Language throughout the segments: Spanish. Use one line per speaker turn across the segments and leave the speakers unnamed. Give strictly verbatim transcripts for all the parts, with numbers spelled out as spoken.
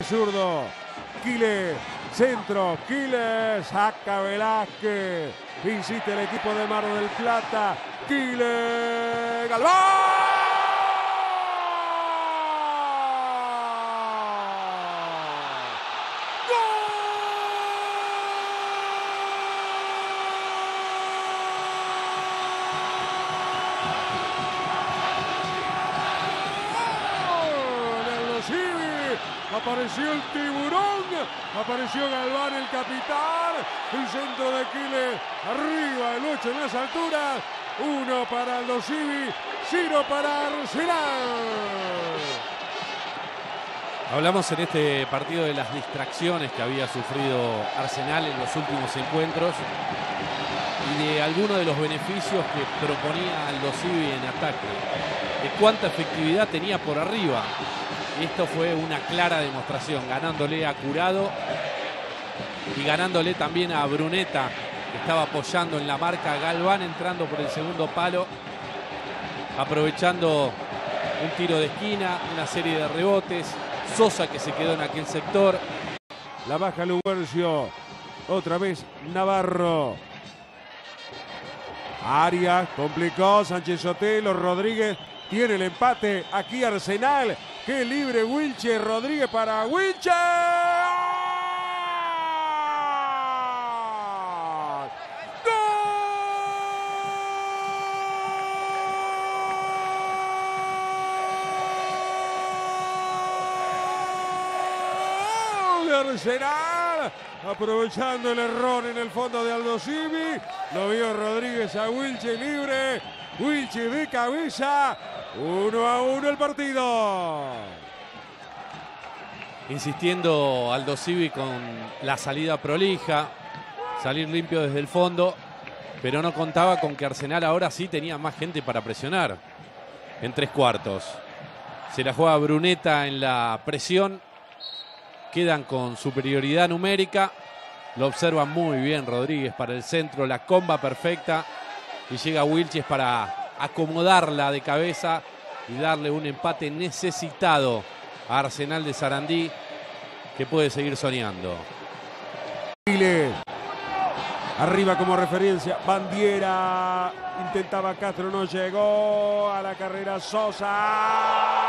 Zurdo, Quile, centro, Quile, saca Velázquez, insiste el equipo de Mar del Plata, Quile, Galván. Apareció el tiburón, apareció Galván, el capitán, el centro de Quile, arriba el ocho en las alturas, uno para Aldo Civi, cero para Arsenal.
Hablamos en este partido de las distracciones que había sufrido Arsenal en los últimos encuentros y de algunos de los beneficios que proponía Aldo Civi en ataque, de cuánta efectividad tenía por arriba. Esto fue una clara demostración, ganándole a Curado y ganándole también a Brunetta, que estaba apoyando en la marca. Galván entrando por el segundo palo, aprovechando un tiro de esquina, una serie de rebotes. Sosa, que se quedó en aquel sector.
La baja Luguercio, otra vez Navarro. Arias, complicó, Sánchez Sotelo, Rodríguez tiene el empate, aquí Arsenal. ¡Qué libre Wilche! Rodríguez para Wilche. ¡Gol de Arsenal! Aprovechando el error en el fondo de Aldo Civi. Lo vio Rodríguez a Wilche libre. Wilche de cabeza. Uno a uno el partido.
Insistiendo Aldo Civi con la salida prolija, salir limpio desde el fondo, pero no contaba con que Arsenal ahora sí tenía más gente para presionar en tres cuartos. Se la juega Brunetta en la presión, quedan con superioridad numérica, lo observa muy bien Rodríguez para el centro, la comba perfecta y llega Wilches para acomodarla de cabeza y darle un empate necesitado a Arsenal de Sarandí, que puede seguir soñando.
Chile. Arriba como referencia, Bandiera, intentaba Castro, no llegó, a la carrera Sosa.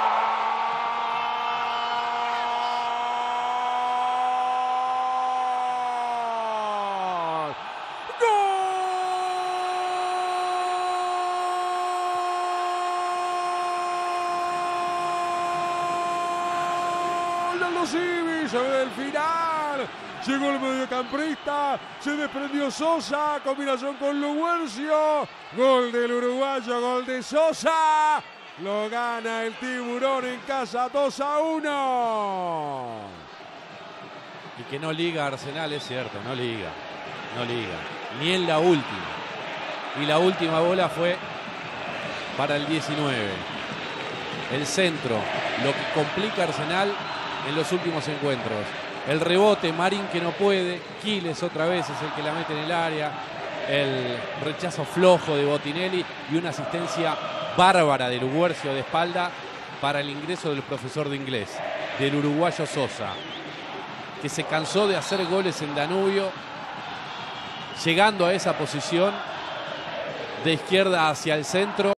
Civi, se ve el final, llegó el mediocampista, se desprendió Sosa, combinación con Luguercio, gol del uruguayo, gol de Sosa, lo gana el tiburón en casa dos a uno.
Y que no liga Arsenal, es cierto, no liga, no liga, ni en la última, y la última bola fue para el diecinueve, el centro, lo que complica a Arsenal en los últimos encuentros. El rebote, Marín que no puede, Quiles otra vez es el que la mete en el área, el rechazo flojo de Botinelli y una asistencia bárbara del Luguercio de espalda para el ingreso del profesor de inglés, del uruguayo Sosa, que se cansó de hacer goles en Danubio, llegando a esa posición de izquierda hacia el centro.